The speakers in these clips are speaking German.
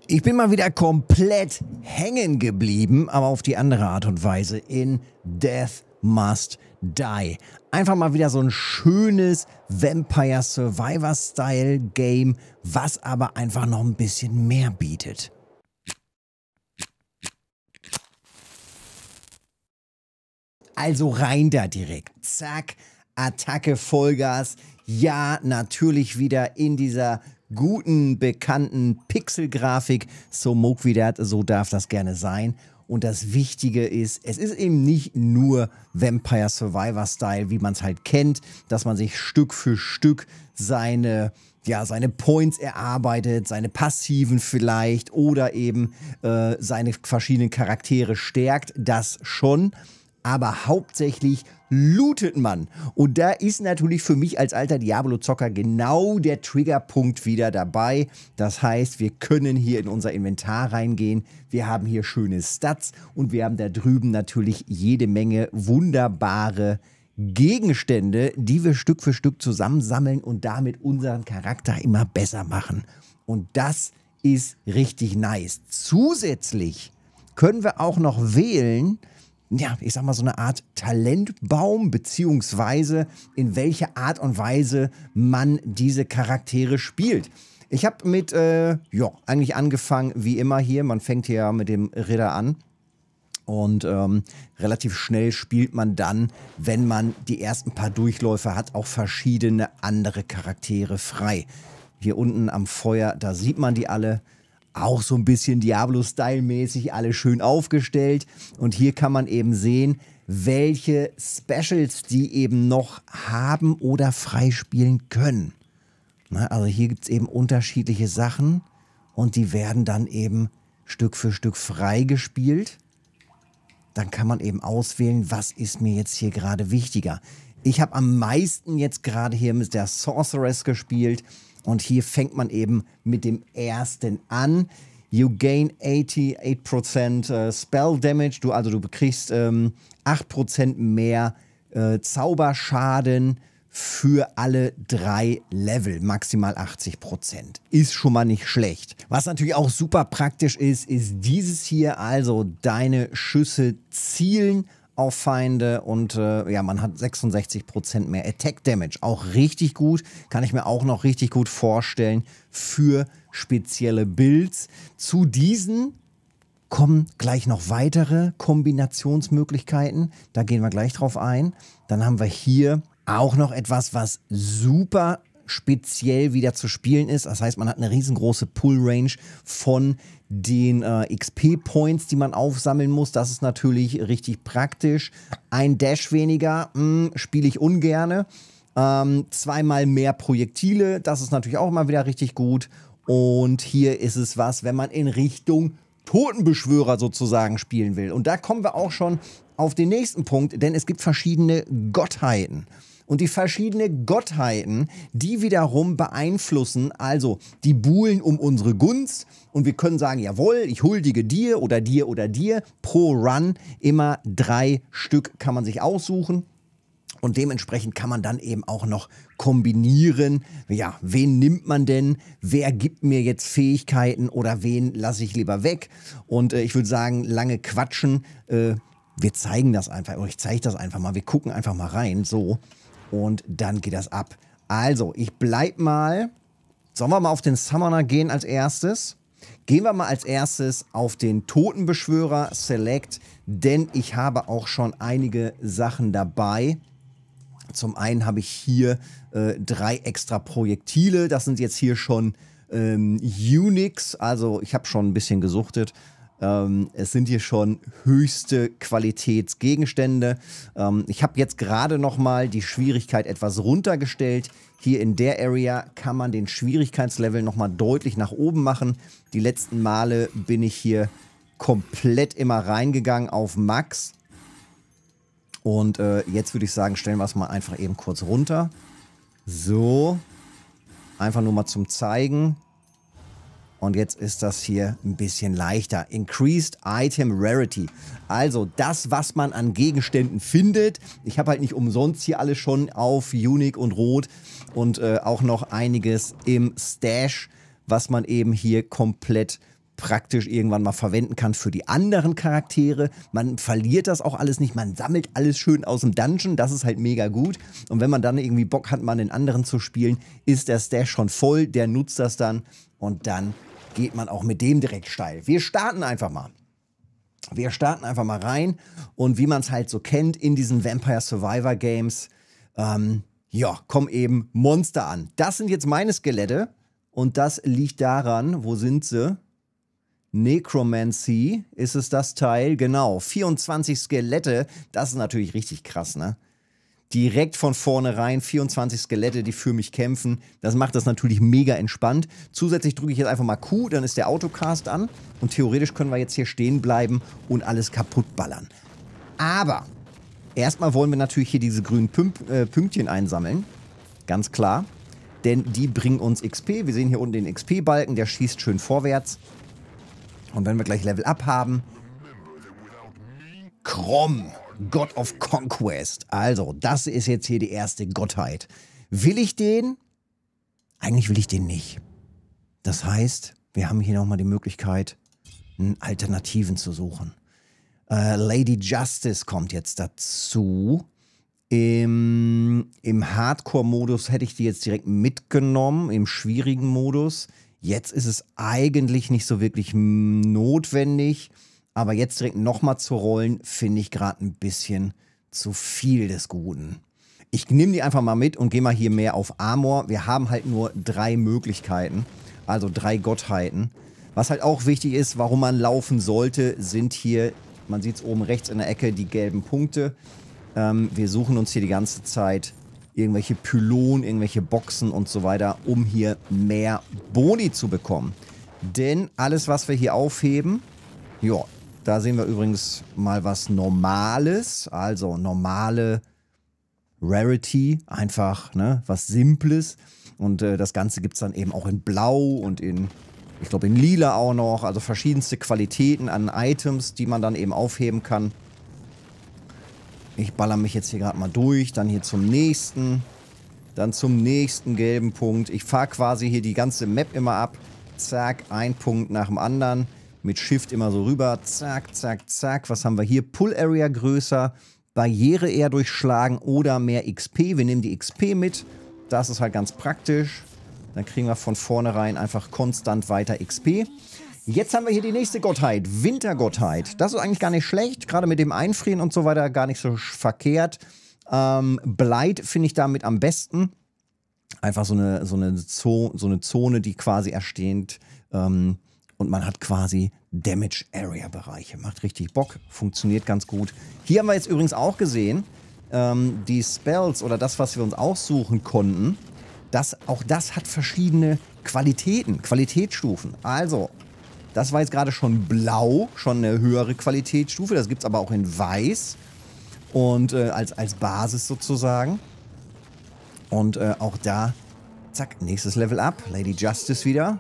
Ich bin mal wieder komplett hängen geblieben, aber auf die andere Art und Weise in Death Must Die. Einfach mal wieder so ein schönes Vampire Survivor Style Game, was aber einfach noch ein bisschen mehr bietet. Also rein da direkt. Zack, Attacke, Vollgas. Ja, natürlich wieder in dieser guten, bekannten Pixelgrafik. So mag wie das, so darf das gerne sein. Und das Wichtige ist, es ist eben nicht nur Vampire Survivor Style, wie man es halt kennt, dass man sich Stück für Stück seine Points erarbeitet, seine Passiven vielleicht oder eben seine verschiedenen Charaktere stärkt. Das schon. Aber hauptsächlich lootet man. Und da ist natürlich für mich als alter Diablo-Zocker genau der Triggerpunkt wieder dabei. Das heißt, wir können hier in unser Inventar reingehen. Wir haben hier schöne Stats und wir haben da drüben natürlich jede Menge wunderbare Gegenstände, die wir Stück für Stück zusammensammeln und damit unseren Charakter immer besser machen. Und das ist richtig nice. Zusätzlich können wir auch noch wählen, ja, ich sag mal so eine Art Talentbaum, beziehungsweise in welcher Art und Weise man diese Charaktere spielt. Ich habe mit, eigentlich angefangen wie immer hier. Man fängt hier mit dem Ritter an und relativ schnell spielt man dann, wenn man die ersten paar Durchläufe hat, auch verschiedene andere Charaktere frei. Hier unten am Feuer, da sieht man die alle. Auch so ein bisschen Diablo-Style-mäßig, alle schön aufgestellt. Und hier kann man eben sehen, welche Specials die eben noch haben oder freispielen können. Na, also hier gibt es eben unterschiedliche Sachen und die werden dann eben Stück für Stück freigespielt. Dann kann man eben auswählen, was ist mir jetzt hier gerade wichtiger. Ich habe am meisten jetzt gerade hier mit der Sorceress gespielt. Und hier fängt man eben mit dem ersten an. You gain 88% Spell Damage. Du bekriegst 8% mehr Zauberschaden für alle 3 Level. Maximal 80%. Ist schon mal nicht schlecht. Was natürlich auch super praktisch ist dieses hier. Also deine Schüsse zielen auf Feinde und man hat 66% mehr Attack Damage. Auch richtig gut. Kann ich mir auch noch richtig gut vorstellen für spezielle Builds. Zu diesen kommen gleich noch weitere Kombinationsmöglichkeiten. Da gehen wir gleich drauf ein. Dann haben wir hier auch noch etwas, was super speziell wieder zu spielen ist. Das heißt, man hat eine riesengroße Pull-Range von den XP-Points, die man aufsammeln muss. Das ist natürlich richtig praktisch. Ein Dash weniger spiele ich ungerne. 2-mal mehr Projektile, das ist natürlich auch immer wieder richtig gut. Und hier ist es was, wenn man in Richtung Totenbeschwörer sozusagen spielen will. Und da kommen wir auch schon auf den nächsten Punkt, denn es gibt verschiedene Gottheiten. Und die verschiedenen Gottheiten, die wiederum beeinflussen, also die buhlen um unsere Gunst. Und wir können sagen, jawohl, ich huldige dir oder dir oder dir. Pro Run immer 3 Stück kann man sich aussuchen. Und dementsprechend kann man dann eben auch noch kombinieren. Ja, wen nimmt man denn? Wer gibt mir jetzt Fähigkeiten oder wen lasse ich lieber weg? Und ich würde sagen, lange quatschen. Wir zeigen das einfach, oder ich zeige das einfach mal. Wir gucken einfach mal rein, so. Und dann geht das ab. Also, ich bleib mal. Sollen wir mal auf den Summoner gehen als erstes? Gehen wir mal als erstes auf den Totenbeschwörer Select, denn ich habe auch schon einige Sachen dabei. Zum einen habe ich hier 3 extra Projektile. Das sind jetzt hier schon Unix. Also, ich habe schon ein bisschen gesuchtet. Es sind hier schon höchste Qualitätsgegenstände. Ich habe jetzt gerade noch mal die Schwierigkeit etwas runtergestellt. Hier in der Area kann man den Schwierigkeitslevel noch mal deutlich nach oben machen. Die letzten Male bin ich hier komplett immer reingegangen auf Max. Und jetzt würde ich sagen, stellen wir es mal einfach eben kurz runter. So. Einfach nur mal zum Zeigen. Und jetzt ist das hier ein bisschen leichter. Increased Item Rarity. Also das, was man an Gegenständen findet. Ich habe halt nicht umsonst hier alles schon auf Unique und Rot. Und auch noch einiges im Stash, was man eben hier komplett praktisch irgendwann mal verwenden kann für die anderen Charaktere. Man verliert das auch alles nicht, man sammelt alles schön aus dem Dungeon, das ist halt mega gut. Und wenn man dann irgendwie Bock hat, mal den anderen zu spielen, ist der Stash schon voll, der nutzt das dann und dann geht man auch mit dem direkt steil. Wir starten einfach mal. Wir starten einfach mal rein und wie man es halt so kennt in diesen Vampire Survivor Games, ja, kommen eben Monster an. Das sind jetzt meine Skelette und das liegt daran, wo sind sie? Necromancy ist es das Teil, genau, 24 Skelette, das ist natürlich richtig krass, ne? Direkt von vornherein 24 Skelette, die für mich kämpfen. Das macht das natürlich mega entspannt. Zusätzlich drücke ich jetzt einfach mal Q, dann ist der Autocast an. Und theoretisch können wir jetzt hier stehen bleiben und alles kaputt ballern. Aber erstmal wollen wir natürlich hier diese grünen Pünktchen einsammeln. Ganz klar. Denn die bringen uns XP. Wir sehen hier unten den XP-Balken, der schießt schön vorwärts. Und wenn wir gleich Level Up haben... Krumm! God of Conquest. Also, das ist jetzt hier die erste Gottheit. Will ich den? Eigentlich will ich den nicht. Das heißt, wir haben hier nochmal die Möglichkeit, Alternativen zu suchen. Lady Justice kommt jetzt dazu. Im Hardcore-Modus hätte ich die jetzt direkt mitgenommen, im schwierigen Modus. Jetzt ist es eigentlich nicht so wirklich notwendig. Aber jetzt direkt nochmal zu rollen, finde ich gerade ein bisschen zu viel des Guten. Ich nehme die einfach mal mit und gehe mal hier mehr auf Armor. Wir haben halt nur 3 Möglichkeiten, also 3 Gottheiten. Was halt auch wichtig ist, warum man laufen sollte, sind hier, man sieht es oben rechts in der Ecke, die gelben Punkte. Wir suchen uns hier die ganze Zeit irgendwelche Pylonen, irgendwelche Boxen und so weiter, um hier mehr Boni zu bekommen. Denn alles, was wir hier aufheben, ja, da sehen wir übrigens mal was Normales, also normale Rarity, einfach ne, was Simples. Und das Ganze gibt es dann eben auch in Blau und in, ich glaube in Lila auch noch, also verschiedenste Qualitäten an Items, die man dann eben aufheben kann. Ich baller mich jetzt hier gerade mal durch, dann hier zum nächsten, dann zum nächsten gelben Punkt. Ich fahre quasi hier die ganze Map immer ab, zack, ein Punkt nach dem anderen. Mit Shift immer so rüber, zack, zack, zack. Was haben wir hier? Pull Area größer, Barriere eher durchschlagen oder mehr XP. Wir nehmen die XP mit. Das ist halt ganz praktisch. Dann kriegen wir von vornherein einfach konstant weiter XP. Jetzt haben wir hier die nächste Gottheit, Wintergottheit. Das ist eigentlich gar nicht schlecht, gerade mit dem Einfrieren und so weiter gar nicht so verkehrt. Blight finde ich damit am besten. Einfach so eine Zone, die quasi erstehend und man hat quasi Damage-Area-Bereiche. Macht richtig Bock, funktioniert ganz gut. Hier haben wir jetzt übrigens auch gesehen, die Spells oder das, was wir uns aussuchen konnten, auch das hat verschiedene Qualitäten, Qualitätsstufen. Also, das war jetzt gerade schon blau, schon eine höhere Qualitätsstufe. Das gibt es aber auch in weiß und als Basis sozusagen. Und auch da, zack, nächstes Level up. Lady Justice wieder.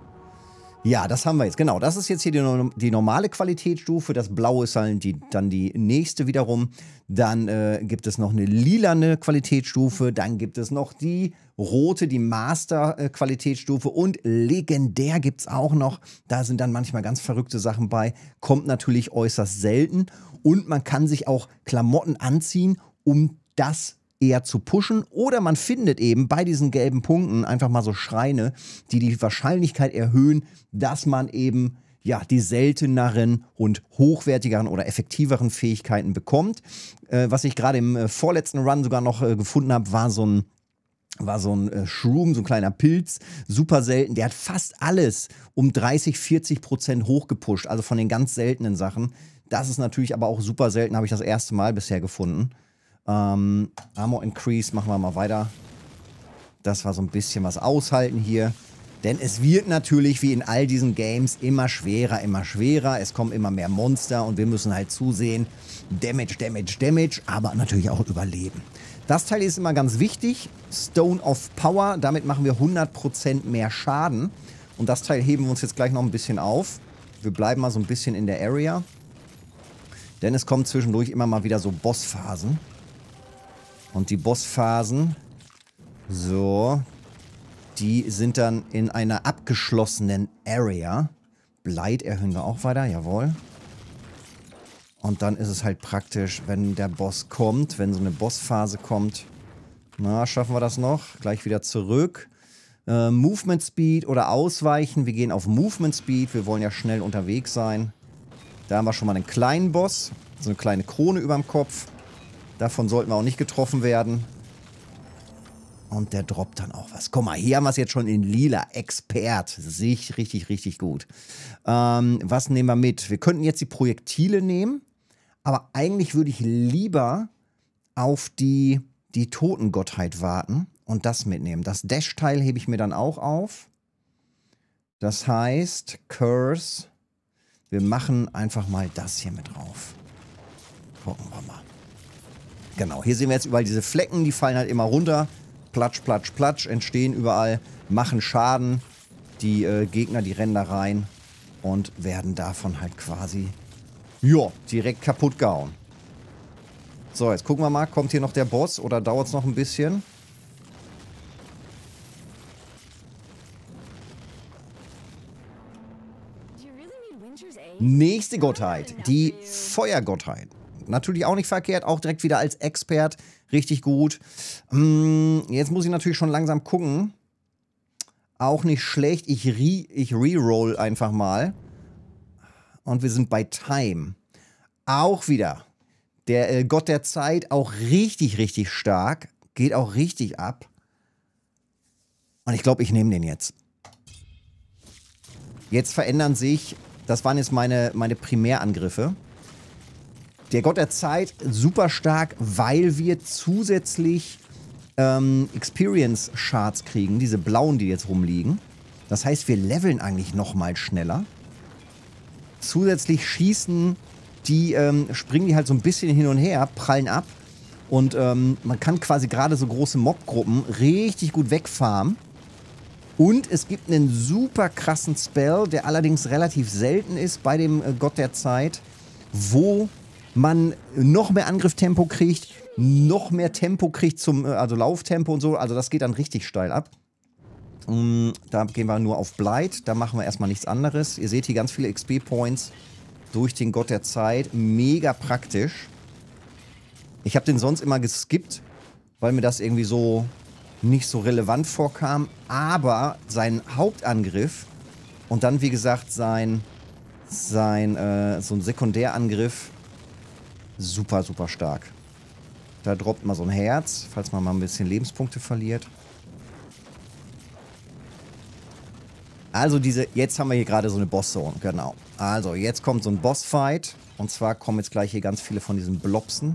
Ja, das haben wir jetzt. Genau, das ist jetzt hier die normale Qualitätsstufe. Das Blaue ist dann die nächste wiederum. Dann gibt es noch eine lilane Qualitätsstufe. Dann gibt es noch die rote, die Master-Qualitätsstufe. Und legendär gibt es auch noch. Da sind dann manchmal ganz verrückte Sachen bei. Kommt natürlich äußerst selten. Und man kann sich auch Klamotten anziehen, um das eher zu pushen, oder man findet eben bei diesen gelben Punkten einfach mal so Schreine, die die Wahrscheinlichkeit erhöhen, dass man eben ja die selteneren und hochwertigeren oder effektiveren Fähigkeiten bekommt. Was ich gerade im vorletzten Run sogar noch gefunden habe, war so ein Shroom, so ein kleiner Pilz, super selten. Der hat fast alles um 30-40% hochgepusht, also von den ganz seltenen Sachen. Das ist natürlich aber auch super selten, habe ich das erste Mal bisher gefunden. Armor Increase, machen wir mal weiter. Das war so ein bisschen was aushalten hier. Denn es wird natürlich, wie in all diesen Games, immer schwerer, immer schwerer. Es kommen immer mehr Monster und wir müssen halt zusehen. Damage, Damage, Damage, aber natürlich auch überleben. Das Teil ist immer ganz wichtig. Stone of Power, damit machen wir 100% mehr Schaden. Und das Teil heben wir uns jetzt gleich noch ein bisschen auf. Wir bleiben mal so ein bisschen in der Area. Denn es kommen zwischendurch immer mal wieder so Bossphasen. Und die Bossphasen, so, die sind dann in einer abgeschlossenen Area. Blight erhöhen wir auch weiter, jawohl. Und dann ist es halt praktisch, wenn der Boss kommt, wenn so eine Bossphase kommt. Na, schaffen wir das noch? Gleich wieder zurück. Movement Speed oder Ausweichen. Wir gehen auf Movement Speed. Wir wollen ja schnell unterwegs sein. Da haben wir schon mal einen kleinen Boss. So eine kleine Krone überm Kopf. Davon sollten wir auch nicht getroffen werden. Und der droppt dann auch was. Guck mal, hier haben wir es jetzt schon in lila. Expert. Sehe ich richtig, richtig gut. Was nehmen wir mit? Wir könnten jetzt die Projektile nehmen. Aber eigentlich würde ich lieber auf die Totengottheit warten und das mitnehmen. Das Dash-Teil hebe ich mir dann auch auf. Das heißt, Curse. Wir machen einfach mal das hier mit drauf. Gucken wir mal. Genau, hier sehen wir jetzt überall diese Flecken, die fallen halt immer runter. Platsch, platsch, platsch, entstehen überall, machen Schaden. Die Gegner, die rennen da rein und werden davon halt quasi, ja, direkt kaputt gehauen. So, jetzt gucken wir mal, kommt hier noch der Boss oder dauert es noch ein bisschen? Nächste Gottheit, die Feuergottheit. Natürlich auch nicht verkehrt, auch direkt wieder als Expert. Richtig gut. Jetzt muss ich natürlich schon langsam gucken. Auch nicht schlecht. Ich reroll einfach mal. Und wir sind bei Time. Auch wieder. Der Gott der Zeit, auch richtig, richtig stark. Geht auch richtig ab. Und ich glaube, ich nehme den jetzt. Jetzt verändern sich, das waren jetzt meine Primärangriffe. Der Gott der Zeit, super stark, weil wir zusätzlich Experience Shards kriegen. Diese blauen, die jetzt rumliegen. Das heißt, wir leveln eigentlich nochmal schneller. Zusätzlich schießen die, springen die halt so ein bisschen hin und her, prallen ab. Und man kann quasi gerade so große Mobgruppen richtig gut wegfarmen. Und es gibt einen super krassen Spell, der allerdings relativ selten ist bei dem Gott der Zeit, wo man noch mehr Angriffstempo kriegt, noch mehr Tempo kriegt zum, also Lauftempo und so. Also das geht dann richtig steil ab. Da gehen wir nur auf Blight, da machen wir erstmal nichts anderes. Ihr seht hier ganz viele XP-Points durch den Gott der Zeit. Mega praktisch. Ich habe den sonst immer geskippt, weil mir das irgendwie so nicht so relevant vorkam. Aber sein Hauptangriff und dann, wie gesagt, so ein Sekundärangriff, super, super stark. Da droppt mal so ein Herz, falls man mal ein bisschen Lebenspunkte verliert. Also jetzt haben wir hier gerade so eine Bosszone, genau. Also jetzt kommt so ein Bossfight. Und zwar kommen jetzt gleich hier ganz viele von diesen Blobsen.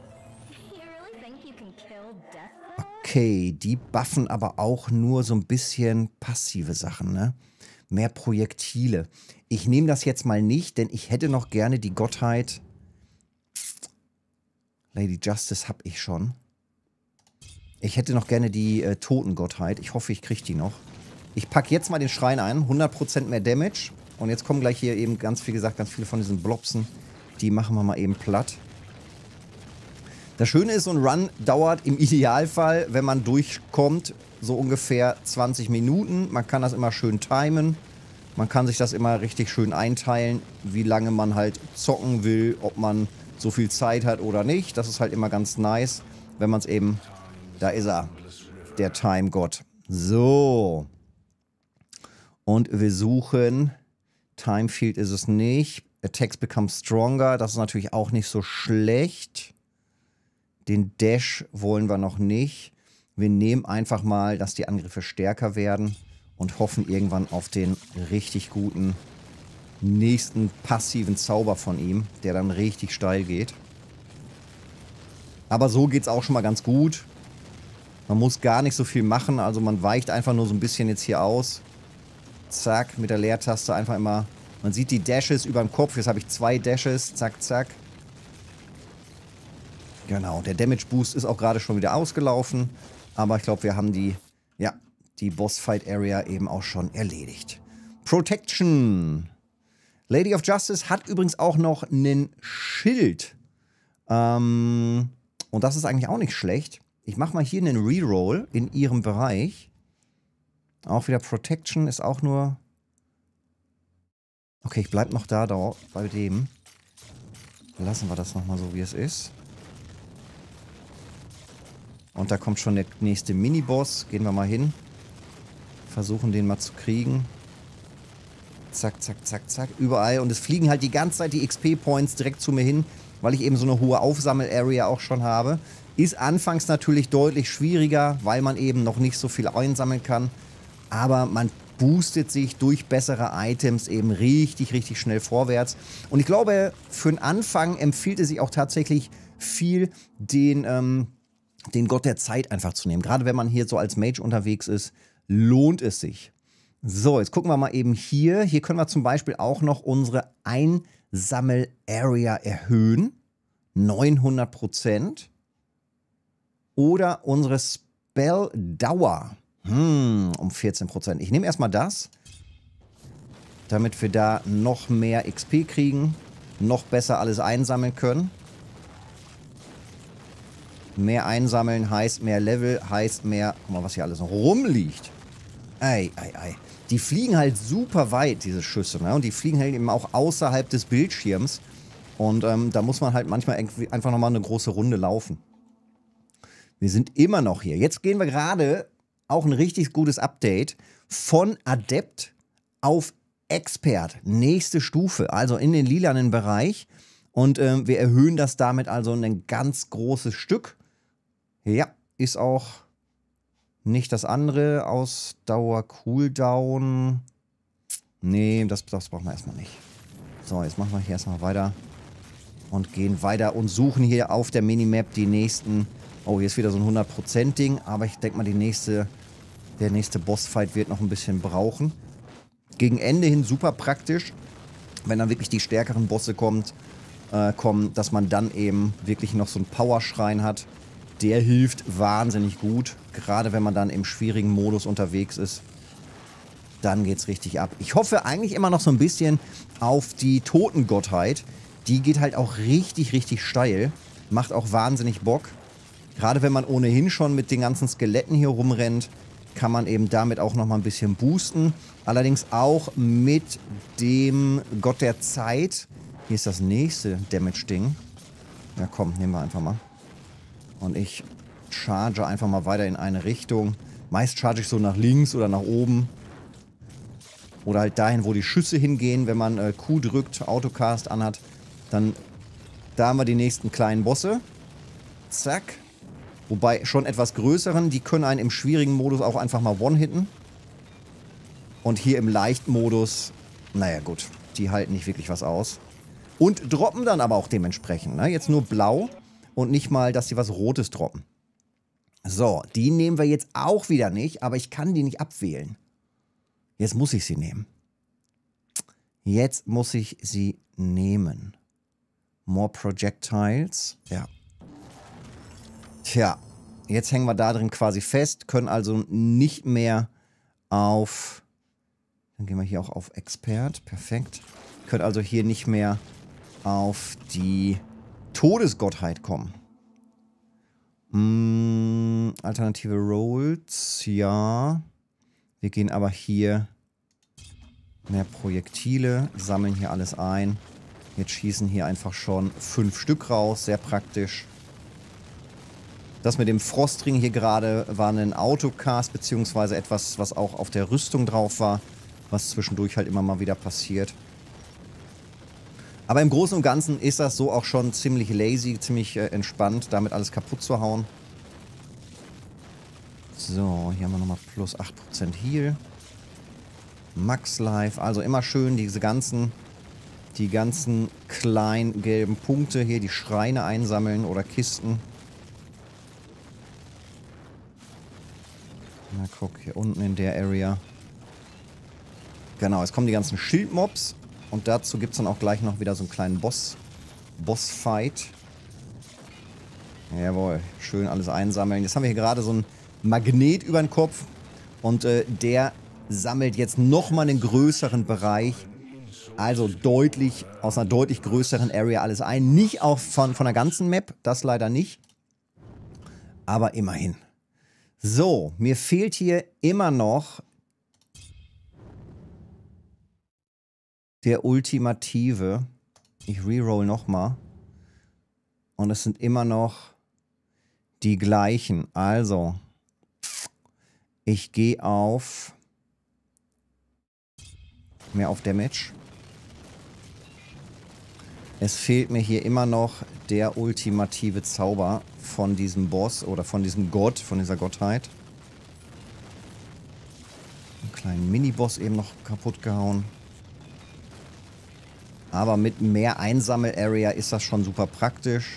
Okay, die buffen aber auch nur so ein bisschen passive Sachen, ne? Mehr Projektile. Ich nehme das jetzt mal nicht, denn ich hätte noch gerne die Gottheit. Lady Justice habe ich schon. Ich hätte noch gerne die Totengottheit. Ich hoffe, ich kriege die noch. Ich packe jetzt mal den Schrein ein. 100% mehr Damage. Und jetzt kommen gleich hier eben ganz viele von diesen Blobsen. Die machen wir mal eben platt. Das Schöne ist, so ein Run dauert im Idealfall, wenn man durchkommt, so ungefähr 20 Minuten. Man kann das immer schön timen. Man kann sich das immer richtig schön einteilen, wie lange man halt zocken will, ob man so viel Zeit hat oder nicht. Das ist halt immer ganz nice, wenn man es eben... Da ist er, der Time-Gott. So. Und wir suchen... Time Field ist es nicht. Attacks become stronger. Das ist natürlich auch nicht so schlecht. Den Dash wollen wir noch nicht. Wir nehmen einfach mal, dass die Angriffe stärker werden und hoffen irgendwann auf den richtig guten nächsten passiven Zauber von ihm, der dann richtig steil geht. Aber so geht es auch schon mal ganz gut. Man muss gar nicht so viel machen, also man weicht einfach nur so ein bisschen jetzt hier aus. Zack, mit der Leertaste einfach immer. Man sieht die Dashes über dem Kopf. Jetzt habe ich 2 Dashes. Zack, zack. Genau, der Damage Boost ist auch gerade schon wieder ausgelaufen. Aber ich glaube, wir haben die Bossfight Area eben auch schon erledigt. Protection. Lady of Justice hat übrigens auch noch einen Schild. Und das ist eigentlich auch nicht schlecht. Ich mache mal hier einen Reroll in ihrem Bereich. Auch wieder Protection ist auch nur... Okay, ich bleib noch da bei dem. Lassen wir das nochmal so, wie es ist. Und da kommt schon der nächste Miniboss. Gehen wir mal hin. Versuchen, den mal zu kriegen. Zack, zack, zack, zack. Überall. Und es fliegen halt die ganze Zeit die XP-Points direkt zu mir hin, weil ich eben so eine hohe Aufsammel-Area auch schon habe. Ist anfangs natürlich deutlich schwieriger, weil man eben noch nicht so viel einsammeln kann. Aber man boostet sich durch bessere Items eben richtig, richtig schnell vorwärts. Und ich glaube, für den Anfang empfiehlt es sich auch tatsächlich viel, den Gott der Zeit einfach zu nehmen. Gerade wenn man hier so als Mage unterwegs ist, lohnt es sich. So, jetzt gucken wir mal eben hier. Hier können wir zum Beispiel auch noch unsere Einsammel-Area erhöhen. 900%. Oder unsere Spell-Dauer. Um 14%. Ich nehme erstmal das, damit wir da noch mehr XP kriegen, noch besser alles einsammeln können. Mehr einsammeln heißt mehr Level, heißt mehr... Guck mal, was hier alles noch rumliegt. Ei, ei, ei. Die fliegen halt super weit, diese Schüsse, ne? Und die fliegen halt eben auch außerhalb des Bildschirms. Und da muss man halt manchmal irgendwie einfach nochmal eine große Runde laufen. Wir sind immer noch hier. Jetzt gehen wir gerade... Auch ein richtig gutes Update von Adept auf Expert. Nächste Stufe, also in den lilanen Bereich. Und wir erhöhen das damit also ein ganz großes Stück. Ja, ist auch nicht das andere. Ausdauer, Cooldown. Nee, das brauchen wir erstmal nicht. So, jetzt machen wir hier erstmal weiter. Und gehen weiter und suchen hier auf der Minimap die nächsten... Oh, hier ist wieder so ein 100%-Ding, aber ich denke mal, der nächste Bossfight wird noch ein bisschen brauchen. Gegen Ende hin super praktisch, wenn dann wirklich die stärkeren Bosse kommen, dass man dann eben wirklich noch so einen Powerschrein hat. Der hilft wahnsinnig gut, gerade wenn man dann im schwierigen Modus unterwegs ist. Dann geht's richtig ab. Ich hoffe eigentlich immer noch so ein bisschen auf die Totengottheit. Die geht halt auch richtig, richtig steil. Macht auch wahnsinnig Bock. Gerade wenn man ohnehin schon mit den ganzen Skeletten hier rumrennt, kann man eben damit auch nochmal ein bisschen boosten. Allerdings auch mit dem Gott der Zeit. Hier ist das nächste Damage-Ding. Ja komm, nehmen wir einfach mal. Und ich charge einfach mal weiter in eine Richtung. Meist charge ich so nach links oder nach oben. Oder halt dahin, wo die Schüsse hingehen. Wenn man Q drückt, Autocast anhat, dann da haben wir die nächsten kleinen Bosse. Zack. Wobei schon etwas größeren, die können einen im schwierigen Modus auch einfach mal one-hitten. Und hier im Leichtmodus, naja gut, die halten nicht wirklich was aus. Und droppen dann aber auch dementsprechend. Ne? Jetzt nur blau und nicht mal, dass sie was Rotes droppen. So, die nehmen wir jetzt auch wieder nicht, aber ich kann die nicht abwählen. Jetzt muss ich sie nehmen. Jetzt muss ich sie nehmen. More Projectiles. Ja. Tja, jetzt hängen wir da drin quasi fest, können also nicht mehr auf... Dann gehen wir hier auch auf Expert. Perfekt. Können also hier nicht mehr auf die Todesgottheit kommen. Alternative Rolls, ja. Wir gehen aber hier mehr Projektile, sammeln hier alles ein. Jetzt schießen hier einfach schon 5 Stück raus, sehr praktisch. Das mit dem Frostring hier gerade war ein Autocast, beziehungsweise etwas, was auch auf der Rüstung drauf war, was zwischendurch halt immer mal wieder passiert. Aber im Großen und Ganzen ist das so auch schon ziemlich lazy, ziemlich entspannt, damit alles kaputt zu hauen. So, hier haben wir nochmal plus 8% Heal. Max Life, also immer schön die ganzen kleinen gelben Punkte hier, die Schreine einsammeln oder Kisten. Na guck, hier unten in der Area. Genau, jetzt kommen die ganzen Schildmobs. Und dazu gibt es dann auch gleich noch wieder so einen kleinen Bossfight. Jawohl, schön alles einsammeln. Jetzt haben wir hier gerade so einen Magnet über den Kopf. Und der sammelt jetzt nochmal einen größeren Bereich. Also deutlich, aus einer deutlich größeren Area alles ein. Nicht auch von der ganzen Map, das leider nicht. Aber immerhin. So, mir fehlt hier immer noch der ultimative. Ich reroll nochmal. Und es sind immer noch die gleichen. Also, ich gehe auf mehr auf Damage. Es fehlt mir hier immer noch der ultimative Zauber von diesem Boss oder von diesem Gott, von dieser Gottheit. Einen kleinen Mini-Boss eben noch kaputt gehauen. Aber mit mehr Einsammel-Area ist das schon super praktisch.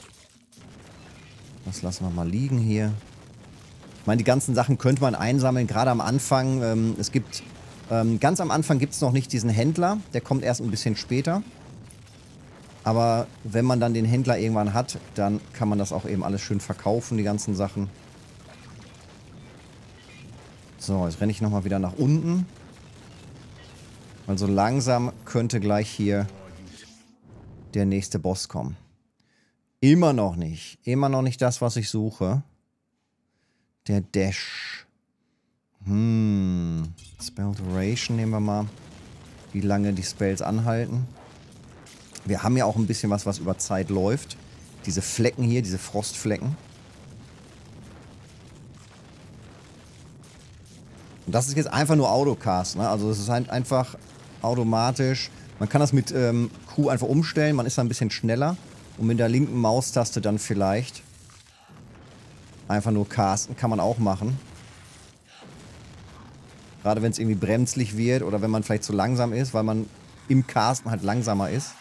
Das lassen wir mal liegen hier. Ich meine, die ganzen Sachen könnte man einsammeln, gerade am Anfang. Es gibt, ganz am Anfang gibt es noch nicht diesen Händler. Der kommt erst ein bisschen später. Aber wenn man dann den Händler irgendwann hat, dann kann man das auch eben alles schön verkaufen, die ganzen Sachen. So, jetzt renne ich nochmal wieder nach unten. Also langsam könnte gleich hier der nächste Boss kommen. Immer noch nicht. Immer noch nicht das, was ich suche. Der Dash. Spell Duration nehmen wir mal. Wie lange die Spells anhalten. Wir haben ja auch ein bisschen was über Zeit läuft. Diese Flecken hier, diese Frostflecken. Und das ist jetzt einfach nur Autocast, ne? Also es ist halt einfach automatisch. Man kann das mit Q einfach umstellen, man ist da ein bisschen schneller. Und mit der linken Maustaste dann vielleicht einfach nur casten, kann man auch machen. Gerade wenn es irgendwie bremslich wird oder wenn man vielleicht zu langsam ist, weil man im Casten halt langsamer ist.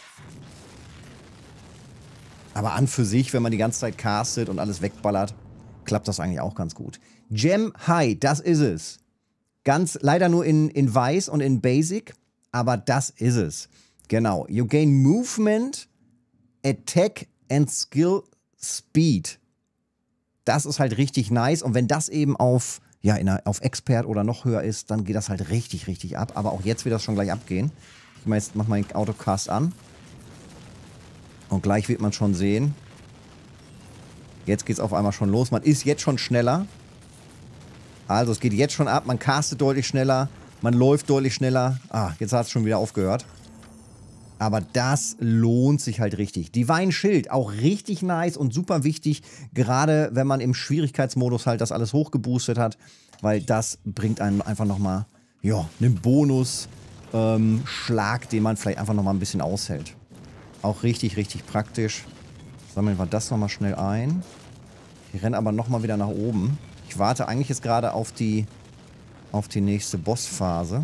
Aber an für sich, wenn man die ganze Zeit castet und alles wegballert, klappt das eigentlich auch ganz gut. Gem High, das ist es. Ganz leider nur in Weiß und in Basic, aber das ist es. Genau. You gain Movement, Attack and Skill Speed. Das ist halt richtig nice. Und wenn das eben auf Expert oder noch höher ist, dann geht das halt richtig, richtig ab. Aber auch jetzt wird das schon gleich abgehen. Ich mache jetzt meinen Autocast an. Und gleich wird man schon sehen. Jetzt geht es auf einmal schon los. Man ist jetzt schon schneller. Also es geht jetzt schon ab. Man castet deutlich schneller. Man läuft deutlich schneller. Ah, jetzt hat es schon wieder aufgehört. Aber das lohnt sich halt richtig. Divine Shield, auch richtig nice und super wichtig. Gerade wenn man im Schwierigkeitsmodus halt das alles hochgeboostet hat. Weil das bringt einem einfach nochmal, ja, einen Bonus Schlag, den man vielleicht einfach nochmal ein bisschen aushält. Auch richtig, richtig praktisch. Sammeln wir das nochmal schnell ein. Ich renne aber nochmal wieder nach oben. Ich warte eigentlich jetzt gerade auf die nächste Bossphase.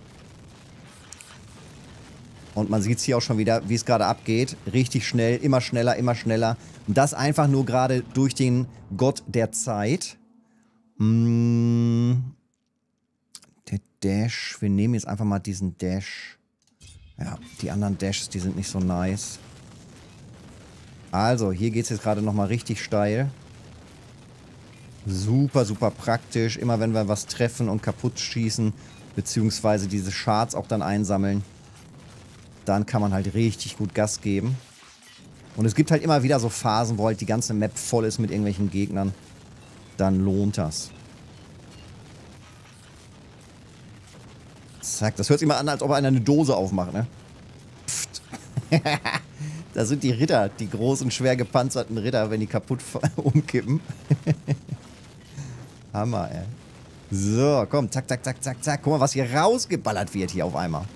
Und man sieht es hier auch schon wieder, wie es gerade abgeht. Richtig schnell, immer schneller, immer schneller. Und das einfach nur gerade durch den Gott der Zeit. Der Dash. Wir nehmen jetzt einfach mal diesen Dash. Ja, die anderen Dashs, die sind nicht so nice. Also, hier geht es jetzt gerade nochmal richtig steil. Super, super praktisch. Immer wenn wir was treffen und kaputt schießen, beziehungsweise diese Shards auch dann einsammeln, dann kann man halt richtig gut Gas geben. Und es gibt halt immer wieder so Phasen, wo halt die ganze Map voll ist mit irgendwelchen Gegnern. Dann lohnt das. Zack, das hört sich mal an, als ob einer eine Dose aufmacht, ne? Pft. Da sind die Ritter, die großen, schwer gepanzerten Ritter, wenn die kaputt umkippen. Hammer, ey. So, komm, zack, zack, zack, zack, zack. Guck mal, was hier rausgeballert wird hier auf einmal.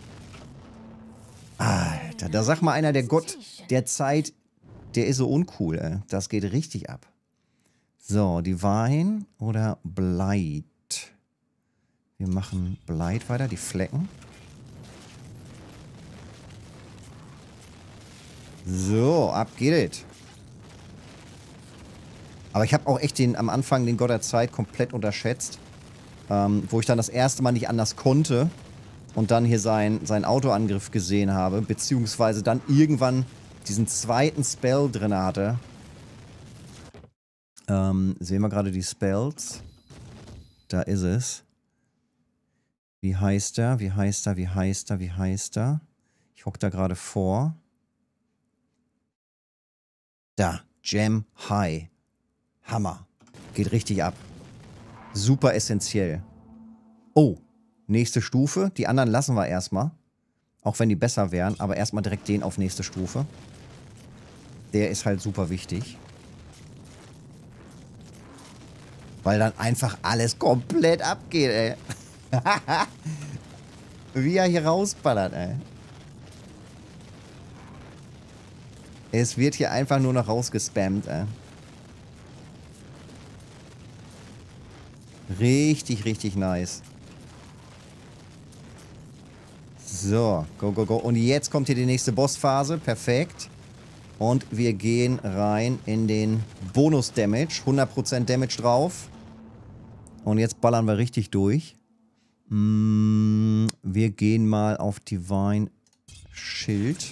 Alter, da sag mal einer, der Gott der Zeit, der ist so uncool, ey. Das geht richtig ab. So, Divine oder Blight? Wir machen Blight weiter, die Flecken. So, ab geht es. Aber ich habe auch echt am Anfang den Gott der Zeit komplett unterschätzt. Wo ich dann das erste Mal nicht anders konnte und dann hier seinen Autoangriff gesehen habe, beziehungsweise dann irgendwann diesen zweiten Spell drin hatte. Sehen wir gerade die Spells. Da ist es. Wie heißt er? Wie heißt er? Wie heißt er? Wie heißt er? Ich hocke da gerade vor. Da. Gem High. Hammer. Geht richtig ab. Super essentiell. Oh. Nächste Stufe. Die anderen lassen wir erstmal. Auch wenn die besser wären, aber erstmal direkt den auf nächste Stufe. Der ist halt super wichtig. Weil dann einfach alles komplett abgeht, ey. Wie er hier rausballert, ey. Es wird hier einfach nur noch rausgespammt, ey. Richtig, richtig nice. So, go, go, go. Und jetzt kommt hier die nächste Bossphase. Perfekt. Und wir gehen rein in den Bonus-Damage. 100% Damage drauf. Und jetzt ballern wir richtig durch. Wir gehen mal auf Divine Schild.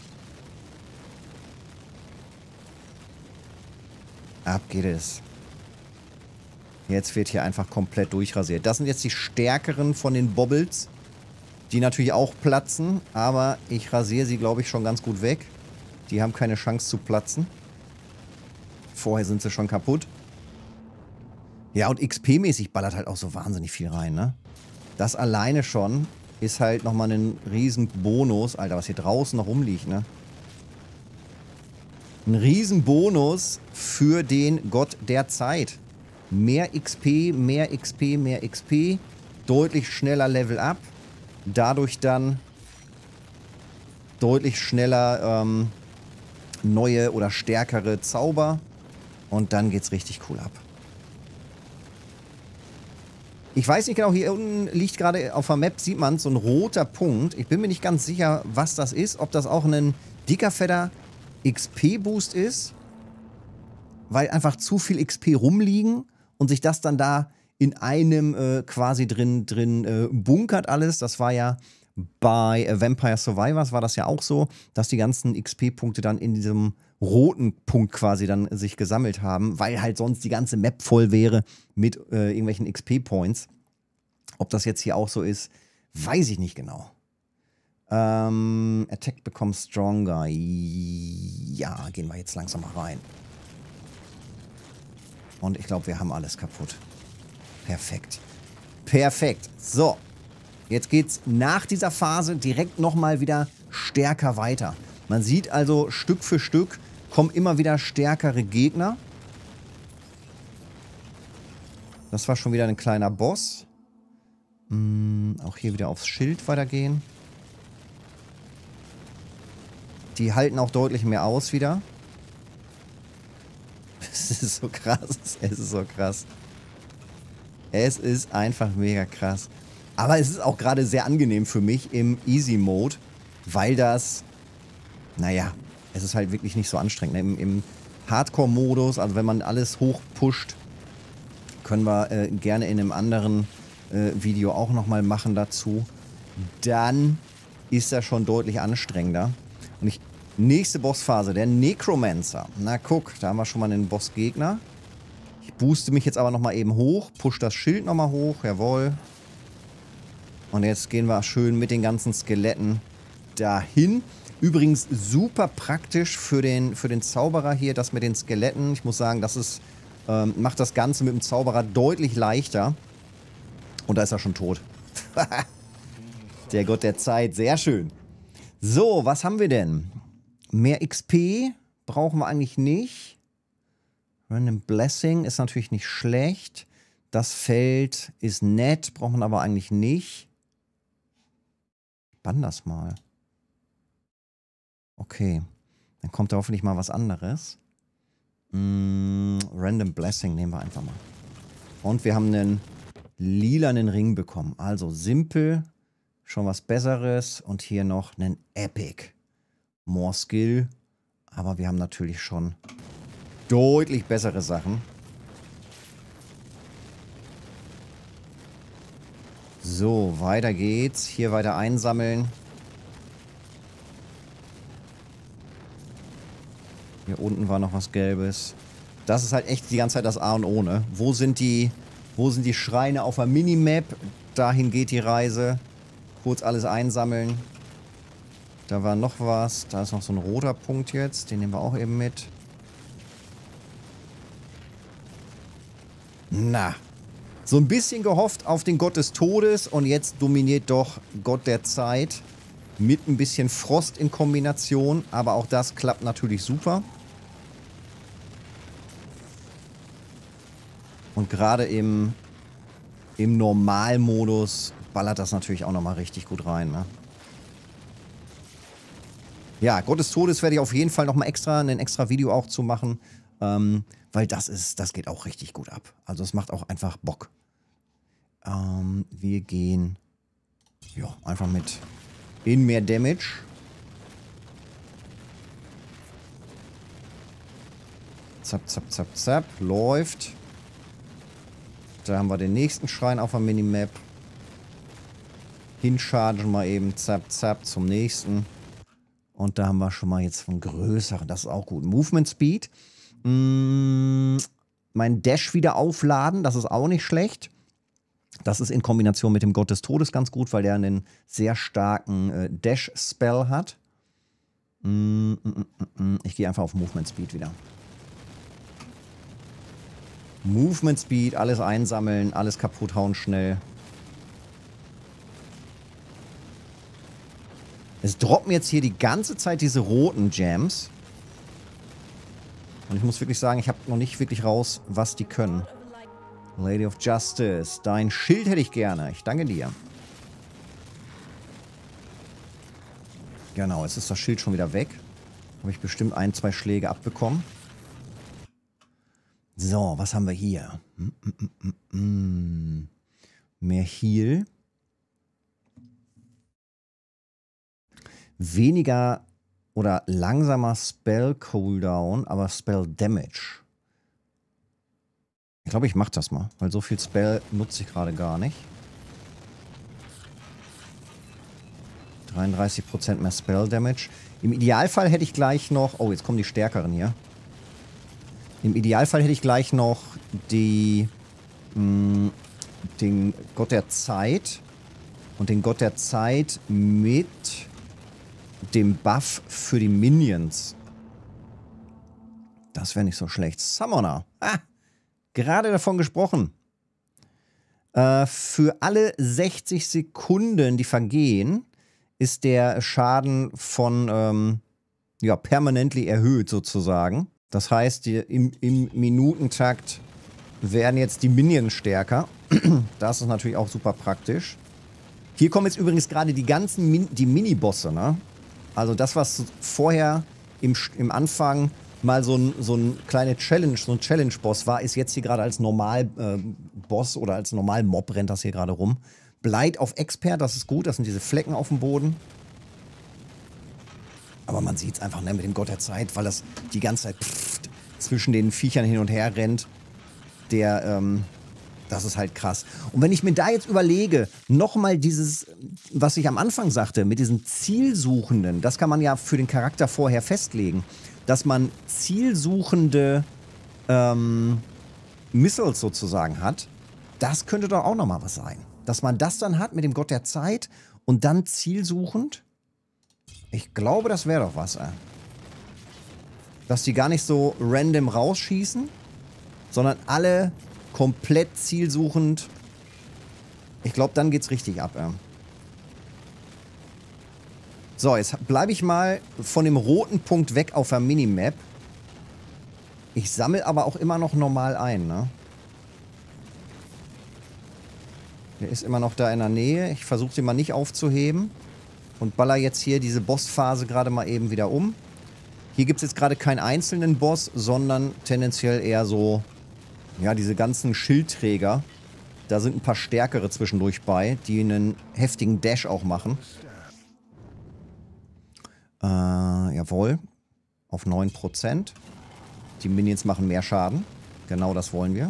Ab geht es. Jetzt wird hier einfach komplett durchrasiert. Das sind jetzt die stärkeren von den Bobbles, die natürlich auch platzen, aber ich rasiere sie, glaube ich, schon ganz gut weg. Die haben keine Chance zu platzen. Vorher sind sie schon kaputt. Ja, und XP-mäßig ballert halt auch so wahnsinnig viel rein, ne? Das alleine schon ist halt nochmal ein riesen Bonus. Alter, was hier draußen noch rumliegt, ne? Ein riesen Bonus für den Gott der Zeit. Mehr XP, mehr XP, mehr XP. Deutlich schneller Level Up. Dadurch dann deutlich schneller neue oder stärkere Zauber. Und dann geht's richtig cool ab. Ich weiß nicht genau, hier unten liegt gerade auf der Map, sieht man so ein roter Punkt. Ich bin mir nicht ganz sicher, was das ist. Ob das auch ein dicker, fetter XP-Boost ist. Weil einfach zu viel XP rumliegen und sich das dann da in einem quasi drin bunkert alles. Das war ja bei Vampire Survivors war das ja auch so, dass die ganzen XP-Punkte dann in diesem roten Punkt quasi dann sich gesammelt haben, weil halt sonst die ganze Map voll wäre mit irgendwelchen XP-Points. Ob das jetzt hier auch so ist, weiß ich nicht genau. Attack becomes stronger. Ja, gehen wir jetzt langsam mal rein. Und ich glaube, wir haben alles kaputt. Perfekt. Perfekt. So. Jetzt geht's nach dieser Phase direkt nochmal wieder stärker weiter. Man sieht also, Stück für Stück kommen immer wieder stärkere Gegner. Das war schon wieder ein kleiner Boss. Auch hier wieder aufs Schild weitergehen. Die halten auch deutlich mehr aus wieder. Es ist so krass. Es ist so krass. Es ist einfach mega krass. Aber es ist auch gerade sehr angenehm für mich im Easy-Mode, weil das, naja, es ist halt wirklich nicht so anstrengend. Ne? Im Hardcore-Modus, also wenn man alles hochpusht, können wir gerne in einem anderen Video auch nochmal machen dazu. Dann ist das schon deutlich anstrengender. Und nächste Bossphase, der Necromancer. Na guck, da haben wir schon mal einen Bossgegner. Ich booste mich jetzt aber nochmal eben hoch, push das Schild nochmal hoch, jawohl. Und jetzt gehen wir schön mit den ganzen Skeletten dahin. Übrigens super praktisch für den Zauberer hier, das mit den Skeletten. Ich muss sagen, das ist, macht das Ganze mit dem Zauberer deutlich leichter. Und da ist er schon tot. Der Gott der Zeit, sehr schön. So, was haben wir denn? Mehr XP brauchen wir eigentlich nicht. Random Blessing ist natürlich nicht schlecht. Das Feld ist nett, braucht man aber eigentlich nicht. Bann das mal. Okay. Dann kommt da hoffentlich mal was anderes. Random Blessing nehmen wir einfach mal. Und wir haben einen lilanen Ring bekommen. Also simpel, schon was Besseres. Und hier noch einen Epic. More Skill. Aber wir haben natürlich schon deutlich bessere Sachen. So, weiter geht's. Hier weiter einsammeln. Hier unten war noch was Gelbes. Das ist halt echt die ganze Zeit das A und O, ne? Wo sind die Schreine auf der Minimap? Dahin geht die Reise. Kurz alles einsammeln. Da war noch was. Da ist noch so ein roter Punkt jetzt. Den nehmen wir auch eben mit. Na. So ein bisschen gehofft auf den Gott des Todes und jetzt dominiert doch Gott der Zeit. mit ein bisschen Frost in Kombination. Aber auch das klappt natürlich super. Und gerade im Normalmodus ballert das natürlich auch nochmal richtig gut rein, ne? Ja, Gott des Todes werde ich auf jeden Fall nochmal ein extra Video auch zu machen, weil das geht auch richtig gut ab. Also es macht auch einfach Bock. Wir gehen, ja, einfach mit in mehr Damage. Zap, zap, zap, zap, läuft. Da haben wir den nächsten Schrein auf der Minimap. Hinchargen wir eben, zap, zap, zum nächsten. Und da haben wir schon mal jetzt von größeren, das ist auch gut. Movement Speed. Mein Dash wieder aufladen, das ist auch nicht schlecht. Das ist in Kombination mit dem Gott des Todes ganz gut, weil der einen sehr starken Dash-Spell hat. Ich gehe einfach auf Movement Speed wieder. Movement Speed, alles einsammeln, alles kaputt hauen schnell. Es droppen jetzt hier die ganze Zeit diese roten Gems. Und ich muss wirklich sagen, ich habe noch nicht wirklich raus, was die können. Lady of Justice, dein Schild hätte ich gerne. Ich danke dir. Genau, jetzt ist das Schild schon wieder weg. Habe ich bestimmt 1, 2 Schläge abbekommen. So, was haben wir hier? Mehr Heal. Weniger oder langsamer Spell Cooldown, aber Spell Damage. Ich glaube, ich mache das mal, weil so viel Spell nutze ich gerade gar nicht. 33% mehr Spell Damage. Im Idealfall hätte ich gleich noch... Oh, jetzt kommen die Stärkeren hier. Im Idealfall hätte ich gleich noch den Gott der Zeit. Und den Gott der Zeit mit dem Buff für die Minions. Das wäre nicht so schlecht. Summoner. Ah, gerade davon gesprochen. Für alle 60 Sekunden, die vergehen, ist der Schaden von permanently erhöht sozusagen. Das heißt, im Minutentakt werden jetzt die Minions stärker. Das ist natürlich auch super praktisch. Hier kommen jetzt übrigens gerade die Mini-Bosse, ne? Also das, was vorher im Anfang mal so ein kleine Challenge, so ein Challenge-Boss war, ist jetzt hier gerade als Normal-Boss oder als Normal-Mob rennt das hier gerade rum. Blight auf Expert, das ist gut, das sind diese Flecken auf dem Boden. Aber man sieht es einfach, ne, mit dem Gott der Zeit, weil das die ganze Zeit zwischen den Viechern hin und her rennt. Das ist halt krass. Und wenn ich mir da jetzt überlege, nochmal dieses, was ich am Anfang sagte, mit diesen Zielsuchenden, das kann man ja für den Charakter vorher festlegen, dass man zielsuchende Missiles sozusagen hat, das könnte doch auch nochmal was sein. Dass man das dann hat mit dem Gott der Zeit und dann zielsuchend. Ich glaube, das wäre doch was, ey. Dass die gar nicht so random rausschießen, sondern alle komplett zielsuchend. Ich glaube, dann geht's richtig ab, ey. So, jetzt bleibe ich mal von dem roten Punkt weg auf der Minimap. Ich sammle aber auch immer noch normal ein, ne? Der ist immer noch da in der Nähe. Ich versuche den mal nicht aufzuheben. Und baller jetzt hier diese Bossphase gerade mal eben wieder um. Hier gibt es jetzt gerade keinen einzelnen Boss, sondern tendenziell eher so, ja, diese ganzen Schildträger. Da sind ein paar stärkere zwischendurch bei, die einen heftigen Dash auch machen. Jawohl. Auf 9%. Die Minions machen mehr Schaden. Genau das wollen wir.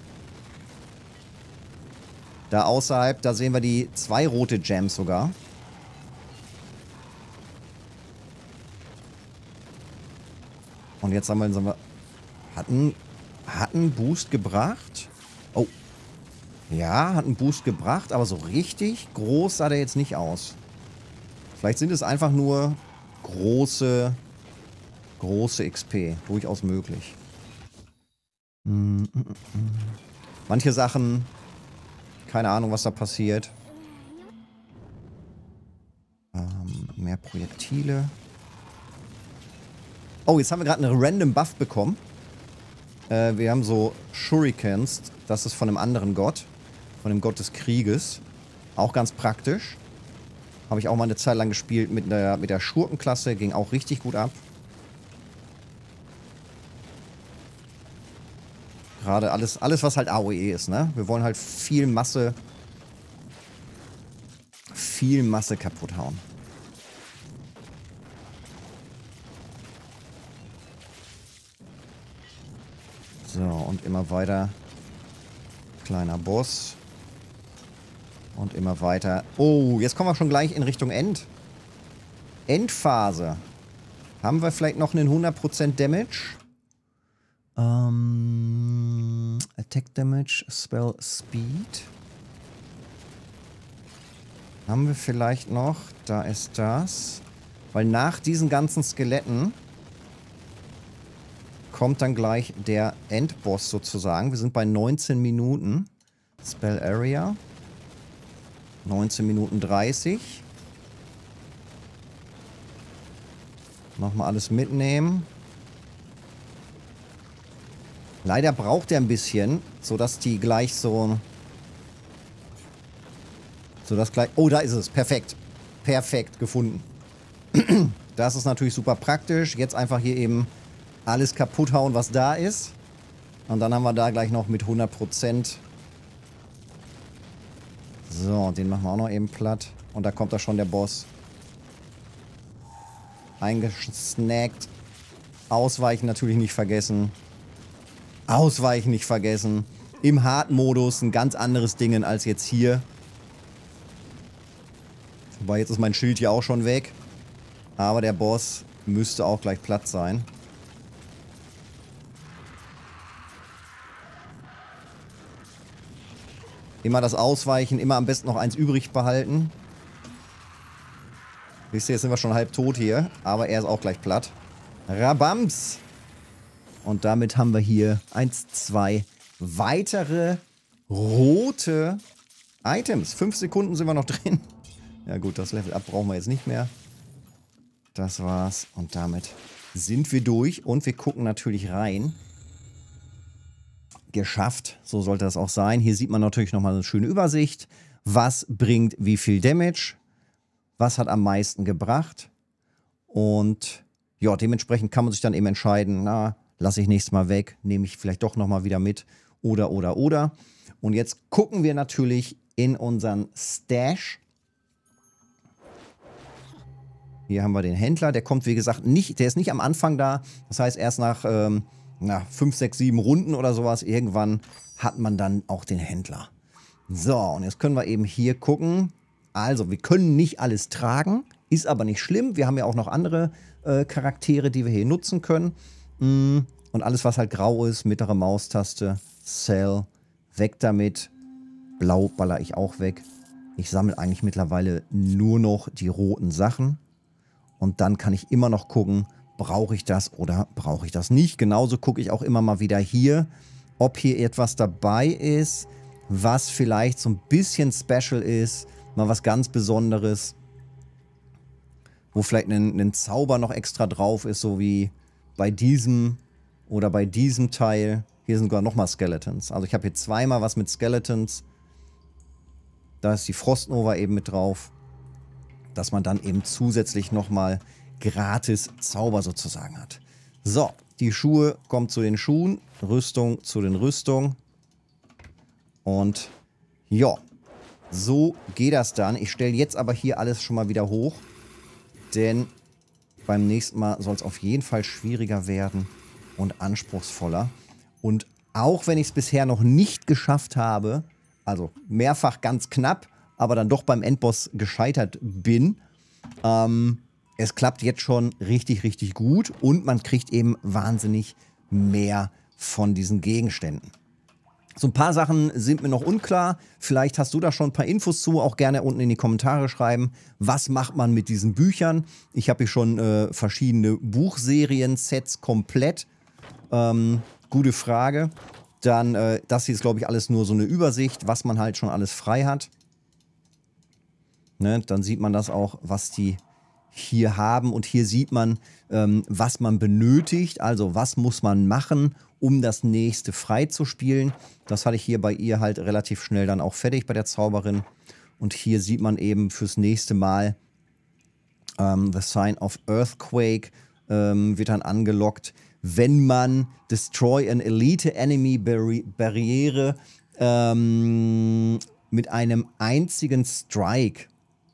Da außerhalb, da sehen wir die 2 rote Gems sogar. Und jetzt sammeln wir... Hat einen Boost gebracht. Oh. Ja, hat einen Boost gebracht, aber so richtig groß sah der jetzt nicht aus. Vielleicht sind es einfach nur große XP. Durchaus möglich. Manche Sachen... Keine Ahnung, was da passiert. Mehr Projektile. Oh, jetzt haben wir gerade einen random Buff bekommen. Wir haben so Shurikens. Das ist von einem anderen Gott. Von dem Gott des Krieges. Auch ganz praktisch. Habe ich auch mal eine Zeit lang gespielt mit der Schurkenklasse. Ging auch richtig gut ab. Gerade alles, was halt AOE ist, ne? Wir wollen halt viel Masse kaputt hauen. So, und immer weiter. Kleiner Boss. Und immer weiter. Oh, jetzt kommen wir schon gleich in Richtung Endphase. Haben wir vielleicht noch einen 100% Damage? Attack Damage, Spell Speed. Haben wir vielleicht noch? Da ist das. Weil nach diesen ganzen Skeletten kommt dann gleich der Endboss sozusagen. Wir sind bei 19 Minuten. Spell Area. 19 Minuten 30. Nochmal alles mitnehmen. Leider braucht er ein bisschen, sodass die gleich so... Oh, da ist es. Perfekt. Perfekt gefunden. Das ist natürlich super praktisch. Jetzt einfach hier eben alles kaputt hauen, was da ist. Und dann haben wir da gleich noch mit 100%. So, den machen wir auch noch eben platt. Und da kommt da schon der Boss. Eingesnackt. Ausweichen natürlich nicht vergessen. Ausweichen nicht vergessen. Im Hard-Modus ein ganz anderes Ding als jetzt hier. Wobei, jetzt ist mein Schild hier auch schon weg. Aber der Boss müsste auch gleich platt sein. Immer das Ausweichen, immer am besten noch eins übrig behalten. Wisst ihr, jetzt sind wir schon halb tot hier. Aber er ist auch gleich platt. Rabams! Und damit haben wir hier 1, 2 weitere rote Items. 5 Sekunden sind wir noch drin. Ja gut, das Level Up brauchen wir jetzt nicht mehr. Das war's. Und damit sind wir durch. Und wir gucken natürlich rein. Geschafft. So sollte das auch sein. Hier sieht man natürlich nochmal eine schöne Übersicht. Was bringt wie viel Damage? Was hat am meisten gebracht? Und ja, dementsprechend kann man sich dann eben entscheiden, na, lasse ich nächstes Mal weg, nehme ich vielleicht doch nochmal wieder mit oder. Und jetzt gucken wir natürlich in unseren Stash. Hier haben wir den Händler, der kommt wie gesagt nicht, der ist nicht am Anfang da. Das heißt erst nach 5, 6, 7 Runden oder sowas, irgendwann hat man dann auch den Händler. So, und jetzt können wir eben hier gucken. Also, wir können nicht alles tragen, ist aber nicht schlimm. Wir haben ja auch noch andere Charaktere, die wir hier nutzen können. Und alles, was halt grau ist, mittlere Maustaste, Cell, weg damit. Blau baller ich auch weg. Ich sammle eigentlich mittlerweile nur noch die roten Sachen. Und dann kann ich immer noch gucken, brauche ich das oder brauche ich das nicht. Genauso gucke ich auch immer mal wieder hier, ob hier etwas dabei ist, was vielleicht so ein bisschen special ist. Mal was ganz Besonderes. Wo vielleicht ein Zauber noch extra drauf ist, so wie bei diesem oder bei diesem Teil. Hier sind sogar nochmal Skeletons. Also ich habe hier zweimal was mit Skeletons. Da ist die Frostnova eben mit drauf. Dass man dann eben zusätzlich nochmal gratis Zauber sozusagen hat. So, die Schuhe kommen zu den Schuhen. Rüstung zu den Rüstungen. Und ja, so geht das dann. Ich stelle jetzt aber hier alles schon mal wieder hoch. Denn beim nächsten Mal soll es auf jeden Fall schwieriger werden und anspruchsvoller. Und auch wenn ich es bisher noch nicht geschafft habe, also mehrfach ganz knapp, aber dann doch beim Endboss gescheitert bin, es klappt jetzt schon richtig, richtig gut und man kriegt eben wahnsinnig mehr von diesen Gegenständen. So ein paar Sachen sind mir noch unklar. Vielleicht hast du da schon ein paar Infos zu. Auch gerne unten in die Kommentare schreiben. Was macht man mit diesen Büchern? Ich habe hier schon verschiedene Buchserien-Sets komplett. Gute Frage. Dann, das hier ist, glaube ich, alles nur so eine Übersicht, was man halt schon alles frei hat. Ne? Dann sieht man das auch, was die hier haben. Und hier sieht man, was man benötigt, also was muss man machen, um das nächste freizuspielen. Das hatte ich hier bei ihr halt relativ schnell dann auch fertig bei der Zauberin. Und hier sieht man eben fürs nächste Mal The Sign of Earthquake wird dann angelockt, wenn man Destroy an Elite Enemy Barriere mit einem einzigen Strike,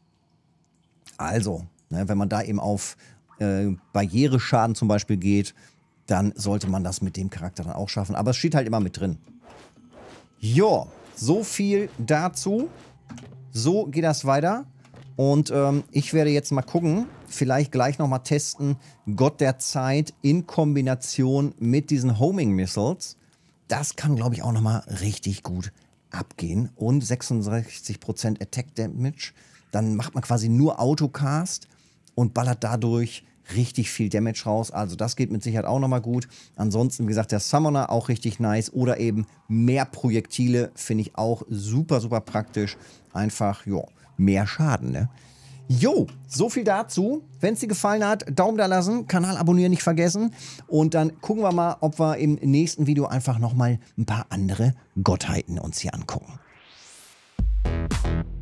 also ne, wenn man da eben auf Barriereschaden zum Beispiel geht, dann sollte man das mit dem Charakter dann auch schaffen. Aber es steht halt immer mit drin. Jo, so viel dazu. So geht das weiter. Und ich werde jetzt mal gucken, vielleicht gleich nochmal testen, Gott der Zeit in Kombination mit diesen Homing Missiles. Das kann, glaube ich, auch nochmal richtig gut abgehen. Und 66% Attack Damage. Dann macht man quasi nur Autocast und ballert dadurch richtig viel Damage raus. Also das geht mit Sicherheit auch nochmal gut. Ansonsten, wie gesagt, der Summoner auch richtig nice. Oder eben mehr Projektile finde ich auch super, super praktisch. Einfach, jo, mehr Schaden, ne? Jo, so viel dazu. Wenn es dir gefallen hat, Daumen da lassen, Kanal abonnieren nicht vergessen. Und dann gucken wir mal, ob wir im nächsten Video einfach nochmal ein paar andere Gottheiten uns hier angucken.